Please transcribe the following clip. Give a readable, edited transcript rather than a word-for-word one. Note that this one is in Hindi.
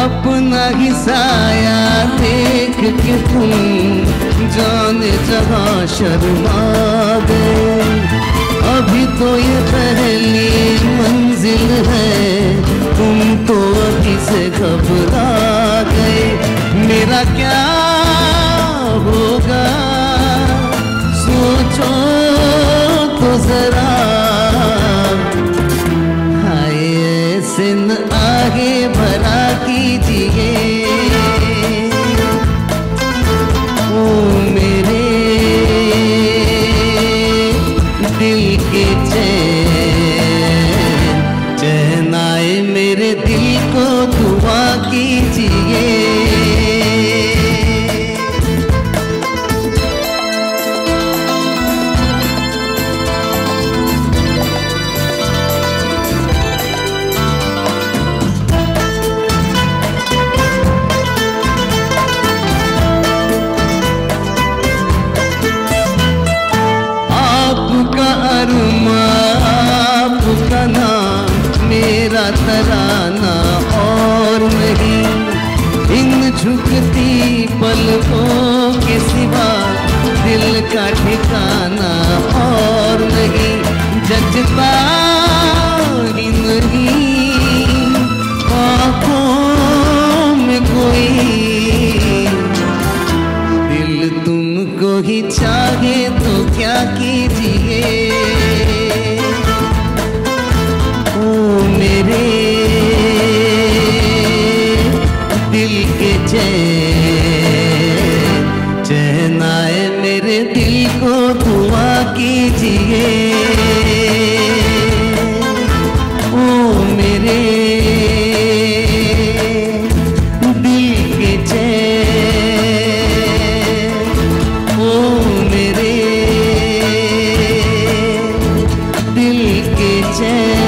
अपना ही साया देख के तुम जाने जहाँ शर्मा गए। अभी तो ये पहली मंजिल है, तुम तो अभी से घबरा गए। मेरा क्या होगा सोचो तो जरा, हाय ऐसे न आगे भरा कीजिए। ओ मेरे दिल के चैन आए, मेरे दिल को दुआ कीजिए। आपका नाम मेरा तराना और नहीं, इन झुकती पलकों के सिवा दिल का ठिकाना और नहीं। जजता ही नहीं आँखों में कोई, दिल तुमको ही चाहे तो क्या कीजिए। ओ मेरे दिल के चैन आए, मेरे दिल को दुआ कीजिए। ओ मेरे दिल के चैन, ओ मेरे दिल के चैन।